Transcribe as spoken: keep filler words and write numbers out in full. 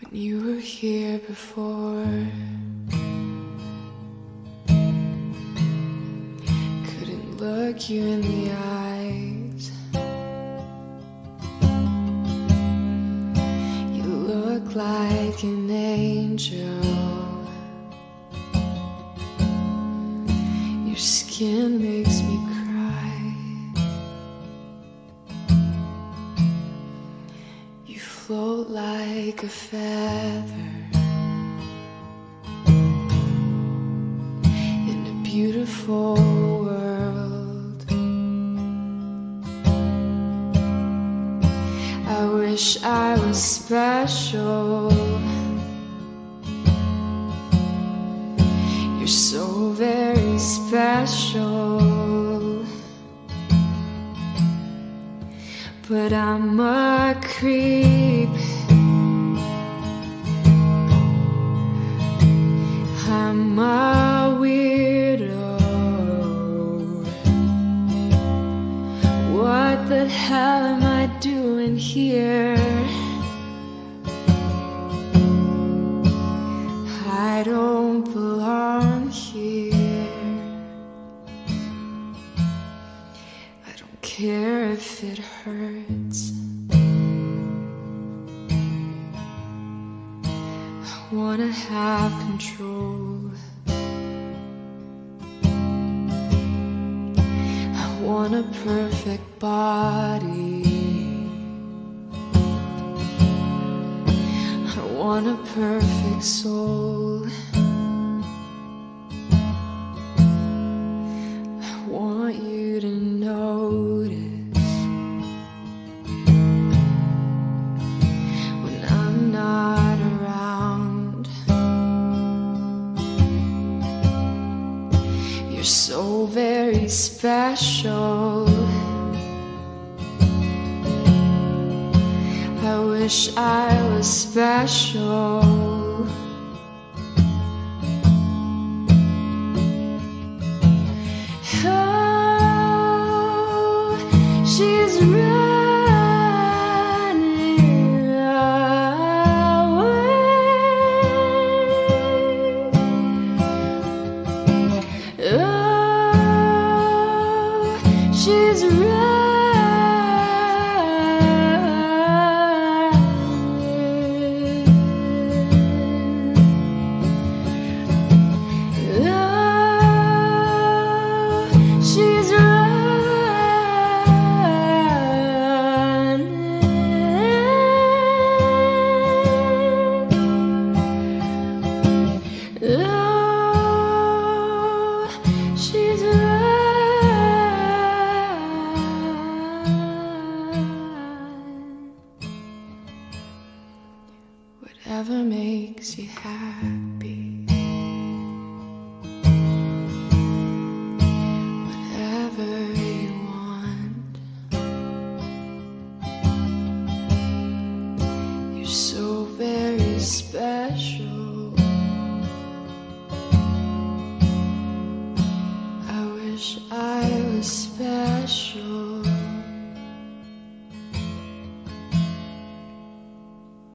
when you were here before. Couldn't look you in the eyes. You look like an angel. Your skin makes me cry. You float like a feather in a beautiful world. I wish I was special. You're so very special, but I'm a creep. I'm a weirdo. What the hell am I doing here? I don't belong here. I don't care if it hurts. I wanna have control. I want a perfect body. I want a perfect soul. I want you to notice when I'm not around. You're so very special. I wish I was special. Oh, she's running away. Oh, she's running. Whatever makes you happy, whatever you want. You're so very special. I wish I was special.